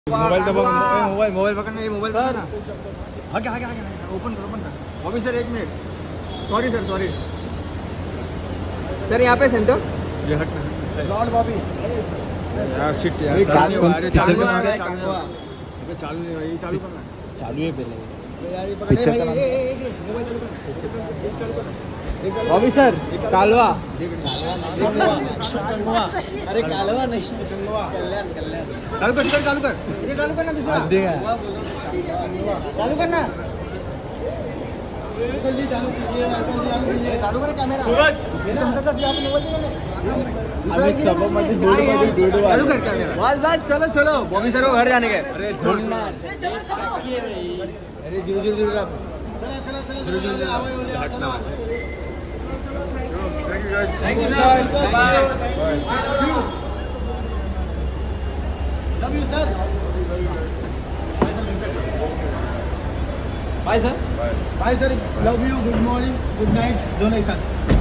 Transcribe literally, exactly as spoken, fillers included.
Mobile दबा, mobile mobile पकड़ना, ये मोबाइल पकड़ना। आगे आगे आगे ओपन करो, ओपन कर। अभी सर एक minute, sorry sir, sorry sir, यहाँ पे सेंटर ये हटना। लॉर्ड बॉबी यार शिट यार, चालू नहीं आ रहा, चालू आ रहा, चालू अबे चालू नहीं हुआ, ये चालू करना। चालू है पहले पिक्चर का नाम एक मिनट, मोबाइल चालू कर, एक चालू कर। बॉबी सर, कालवा अरे कालवा नहीं, चालू कर, चालू कर, ये चालू करना, दूसरा चालू करना, जल्दी चालू कीजिए, चालू कीजिए, चालू कर कैमरा। अभी सब मध्ये दूर मध्ये दूर चालू कर कैमरा। बस बस, चलो चलो, बॉबी सर को घर जाने के। अरे छोड़ना, अरे जल्दी जल्दी चला चला चला चला हटना। Thank you sir, bye love you sir, bye sir, bye sir, love you, good morning, good night, दोनों एक साथ।